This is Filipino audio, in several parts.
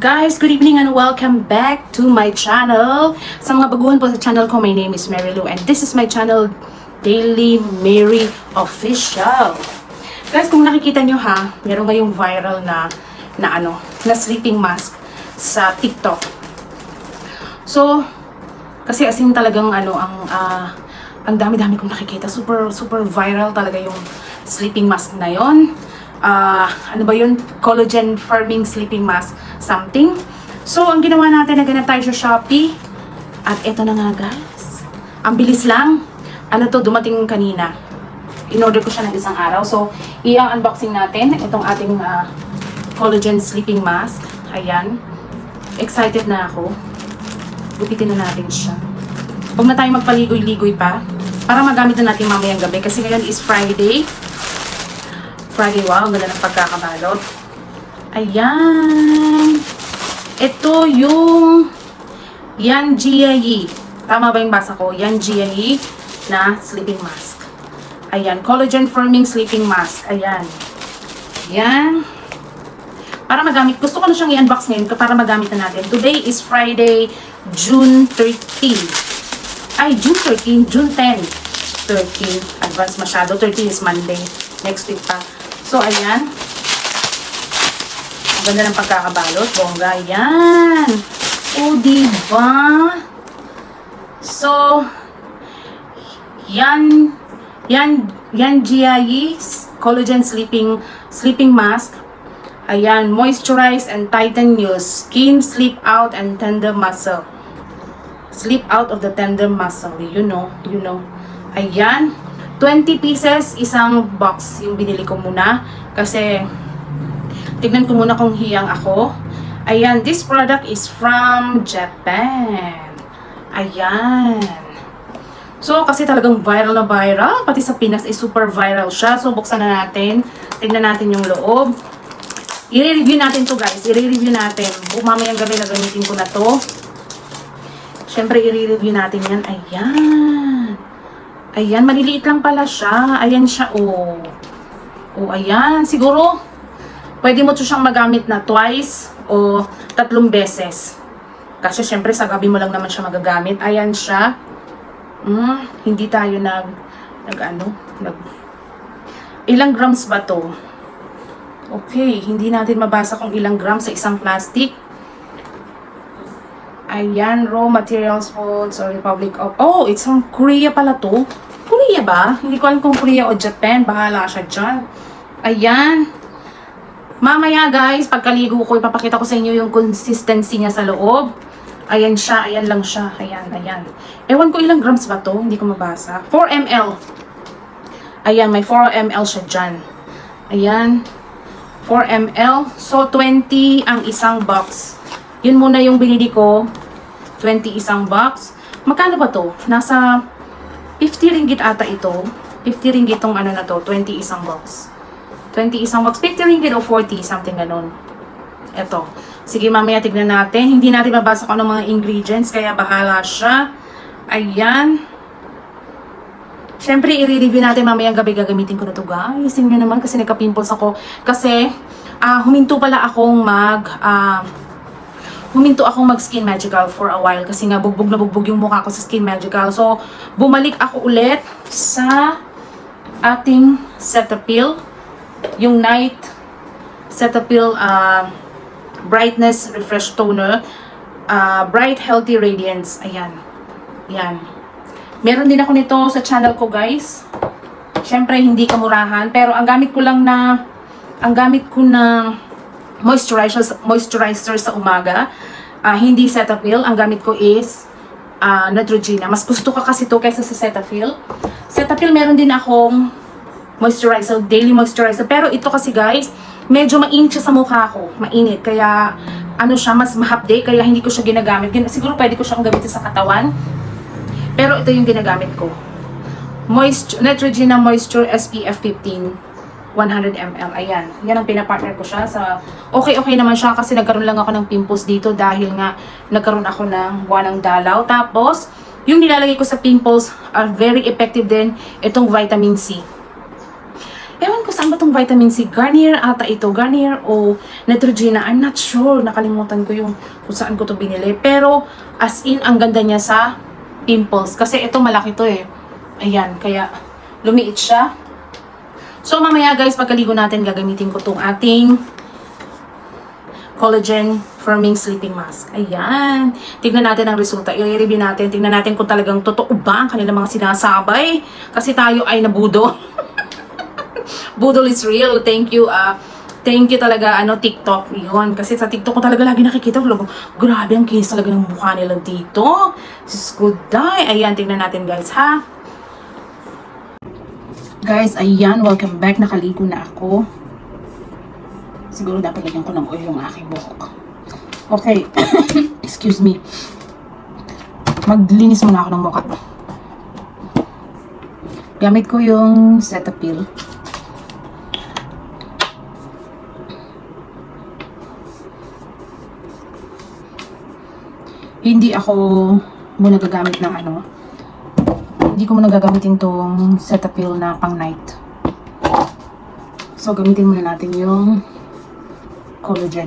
Guys, good evening and welcome back to my channel. Sa mga baguhan po sa channel ko, my name is Mary Lou and this is my channel, Daily Mary Official. Guys, kung nakikita nyo ha, meron ngayong viral na sleeping mask sa TikTok. So, kasi asin talagang ang dami-dami kong nakikita. Super viral talaga yung sleeping mask na yon. Ano ba yun? Collagen Firming Sleeping Mask something. So, ang ginawa natin, naganap tayo sa Shopee. At eto na nga guys. Ang bilis lang. Ano to, dumating kanina. In-order ko siya ng isang araw. So, i-unboxing natin itong ating collagen sleeping mask. Ayan. Excited na ako. Gupitin na natin siya. Huwag na tayo magpaligoy-ligoy pa. Para magamit na natin mamayang gabi. Kasi ngayon is Friday. Wow, ang ganda ng pagkakabalot. Ayan. Ito yung Yan Jiayi. Tama ba yung basa ko? Yan Jiayi na sleeping mask. Ayan. Collagen Firming Sleeping Mask. Ayan. Ayan. Para magamit. Gusto ko na siyang i-unbox ngayon para magamit na natin. Today is Friday, June 13. Ay, June 13. June 10. 13. Advance masyado. 13 is Monday. Next week pa. So, ayan. Ang ganda ng pagkakabalot. Bongga. Ayan. O, diba? So, Yan Jiayi Collagen Sleeping Mask. Ayan. Moisturize and tighten your skin. Sleep out and tender muscle. Sleep out of the tender muscle. You know. Ayan. 20 pieces, isang box yung binili ko muna. Kasi, tignan ko muna kung hiyang ako. Ayan, this product is from Japan. Ayan. So, kasi talagang viral na viral. Pati sa Pinas ay super viral siya. So, buksan na natin. Tignan natin yung loob. I-review natin to guys. I-review natin. Mamayang gabi na gamitin ko na to. Siyempre, i-review natin yan. Ayan. Ayan, maliliit lang pala siya. Ayan siya, oh. Oh, ayan. Siguro, pwede mo ito siyang magamit na twice o 3 beses. Kasi, syempre, sa gabi mo lang naman siya magagamit. Ayan siya. Hindi tayo ilang grams ba to? Okay, hindi natin mabasa kung ilang grams sa isang plastic. Ayan, raw materials foods or Republic of... Oh, it's from Korea pala to. Korea ba? Hindi ko alam kung Korea o Japan. Bahala siya dyan. Ayan. Mamaya guys, pagkaligo ko, ipapakita ko sa inyo yung consistency niya sa loob. Ayan siya. Ayan lang siya. Ayan. Ewan ko ilang grams ba to. Hindi ko mabasa. 4 ml. Ayan, may 4 ml siya dyan. Ayan. 4 ml. So, 20 ang isang box. Yun muna yung binili ko. 20 isang box. Magkano ba to? Nasa 50 ringgit ata ito. 50 ringgit tong ano na to. 20 isang box. 20 isang box. 50 ringgit o 40. Something ganun. Ito. Sige, mamaya tignan natin. Hindi natin mabasa kung ano mga ingredients. Kaya bahala siya. Ayan. Siyempre, i-review natin mamayang gabi. Gagamitin ko na to guys. Tingnan naman kasi nagka-pimples ako. Kasi, huminto pala akong mag-Skin Magical for a while kasi nga bugbog na bugbog yung mukha ko sa Skin Magical. So, bumalik ako ulit sa ating Cetaphil. Yung Night Cetaphil Brightness Refresh Toner. Bright Healthy Radiance. Ayan. Ayan. Meron din ako nito sa channel ko guys. Siyempre, hindi kamurahan. Pero ang gamit ko na moisturizer sa umaga. Hindi Cetaphil. Ang gamit ko is Neutrogena. Mas gusto ko kasi to kaysa sa Cetaphil. Cetaphil meron din akong moisturizer, daily moisturizer. Pero ito kasi guys, medyo mainit siya sa mukha ko. Mainit. Kaya ano siya, mas mahapde. Kaya hindi ko siya ginagamit. Siguro pwede ko siyang gamitin sa katawan. Pero ito yung ginagamit ko. Neutrogena Moisture SPF 15. 100 ml. Ayan. Yan ang pinapartner ko siya. Okay naman siya kasi nagkaroon lang ako ng pimples dito dahil nga nagkaroon ako ng buwanang dalaw. Tapos, yung nilalagay ko sa pimples are very effective din itong vitamin C. Ewan ko saan ba itong vitamin C? Garnier ata ito. Garnier o Neutrogena. I'm not sure. Nakalimutan ko yung kung saan ko to binili. Pero, as in, ang ganda niya sa pimples. Kasi ito malaki to eh. Ayan, kaya lumiit siya. So, mamaya guys, pagkaligo natin, gagamitin ko tong ating collagen firming sleeping mask. Ayan. Tignan natin ang resulta. I-review natin. Tignan natin kung talagang totoo ba ang kanilang mga sinasabay. Kasi tayo ay nabudo. Budol is real. Thank you. Thank you talaga, TikTok. Yun. Kasi sa TikTok ko talaga lagi nakikita. Grabe ang kinis talaga ng mukha nila dito. Sis good day. Ayan, tignan natin guys, ha? Guys, ayan. Welcome back. Nakaligo na ako. Siguro dapat lagyan ko ng oil yung aking buhok. Okay. Excuse me. Maglinis muna ako ng mukha. Gamit ko yung Cetaphil. Hindi ako muna gagamit ng hindi ko muna gagamitin tong Cetaphil na pang night. So, gamitin muna natin yung collagen.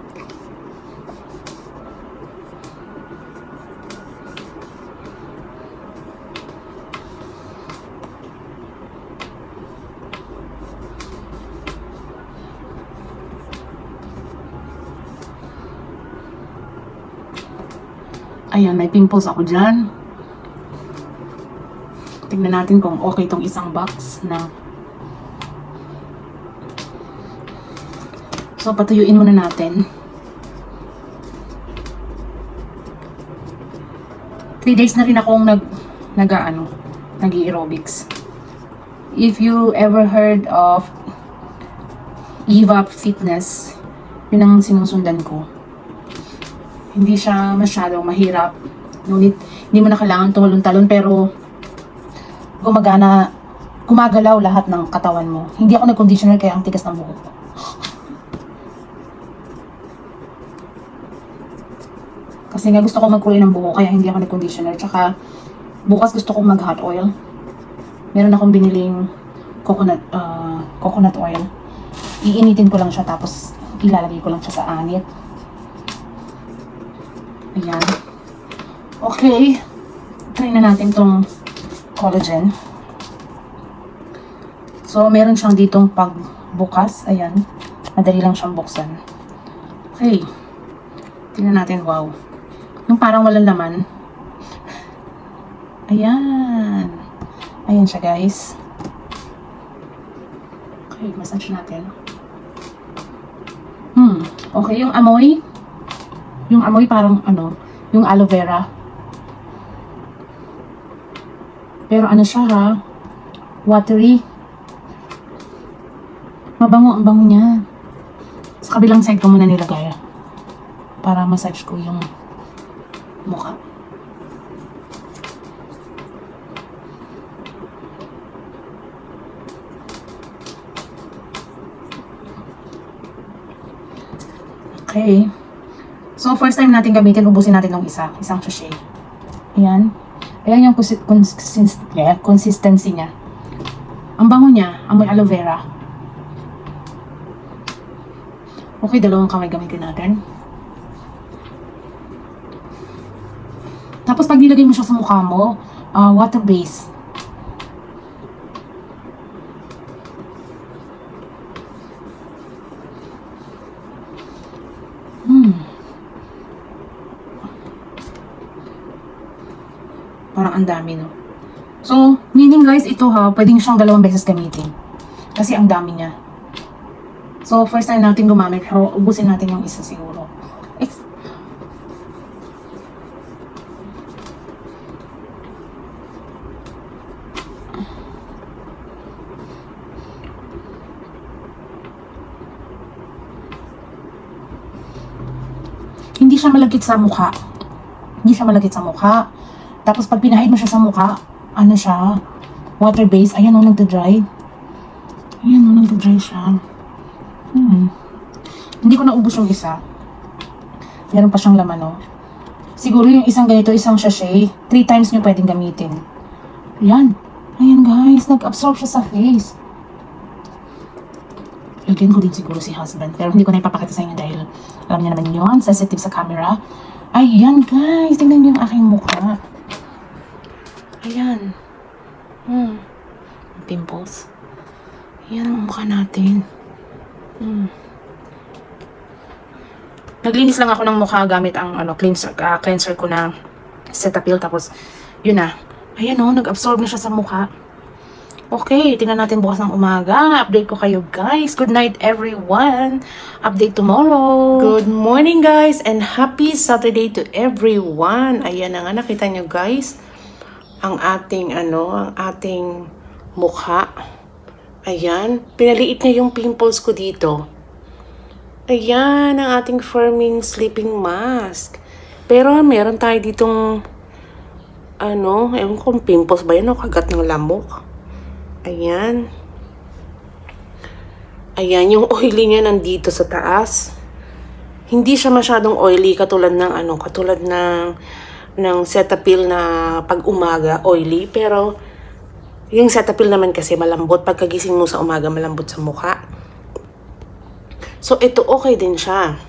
Ayan, may pimples ako dyan. Tingnan natin kung okay tong isang box na. So, patuyuin muna natin. 3 days na rin akong nag-aerobics. If you ever heard of Eva Fitness, yun ang sinusundan ko. Hindi siya masyadong mahirap. Ngunit, hindi mo na kailangan tumalon-talon, pero gumagalaw lahat ng katawan mo. Hindi ako nag-conditioner kaya ang tigas ng buhok ko. Kasi nga gusto ko magkulay ng buhok kaya hindi ako nag-conditioner. Tsaka bukas gusto ko mag-hot oil. Meron akong biniling coconut oil. Iinitin ko lang siya tapos ilalagay ko lang siya sa anit. Ayan. Okay. Try na natin tong collagen. So, meron siyang ditong pagbukas. Ayan. Madali lang siyang buksan. Okay. Tingnan natin. Wow. Yung parang walang laman. Ayan. Ayan siya, guys. Okay, massage natin. Okay, yung amoy. Yung amoy parang yung aloe vera. Pero siya ha? Watery. Mabango ang bango niya. Sa kabilang side ko muna nilagay. Para massage ko yung mukha. Okay. So, first time natin gamitin, ubusin natin ng isang sachet. Ayan. Ayan yung consistency niya. Ang bango niya, amoy aloe vera. Okay, dalawang kamay gamitin natin. Tapos, pag nilagay mo siya sa mukha mo, water base. Parang ang dami, no? So, meaning guys, ito ha, pwedeng siyang 2 beses gamitin. Kasi ang dami niya. So, first time natin gumamit, ubusin natin yung isa siguro. Hindi siya malagkit sa mukha. Hindi siya malagkit sa mukha. Tapos pag pinahid mo siya sa mukha, siya, water base. Ayan o, nagda-dry. Ayan o, nagda-dry siya. Hindi ko naubos yung isa. Meron pa siyang laman o. Siguro yung isang ganito, isang sachet, 3 times nyo pwedeng gamitin. Ayan. Ayan guys, nag-absorb siya sa face. Lagyan ko din siguro si husband. Pero hindi ko na ipapakita sa inyo dahil alam niyo naman yun, sensitive sa camera. Ayan guys, tingnan niyo yung aking mukha. Ayan. Pimples. Ayan ang mukha natin. Naglinis lang ako ng mukha gamit ang cleanser ko na Cetaphil. Tapos, yun na. Ayan o, nag-absorb na siya sa mukha. Okay, tingnan natin bukas ng umaga. Update ko kayo guys. Good night everyone. Update tomorrow. Good morning guys and happy Saturday to everyone. Ayan na nga, nakita nyo guys. Ang ating mukha. Ayan, pinaliit niya yung pimples ko dito. Ayan, ang ating firming sleeping mask. Pero meron tayo ditong ewan kung pimples ba yan o kagat ng lamok. Ayan. Ayan, yung oily niya nandito sa taas. Hindi siya masyadong oily katulad ng Cetaphil na pag umaga oily. Pero yung Cetaphil naman kasi malambot. Pagkagising mo sa umaga, malambot sa mukha. So, ito okay din siya.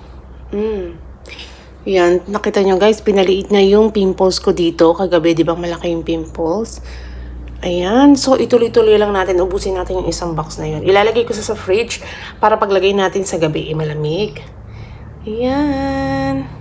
Yan, nakita nyo guys, pinaliit na yung pimples ko dito. Kagabi, di ba malaki yung pimples? Ayan, so ituloy-tuloy lang natin. Ubusin natin yung isang box na yun. Ilalagay ko sa fridge para paglagay natin sa gabi, malamig. Ayan.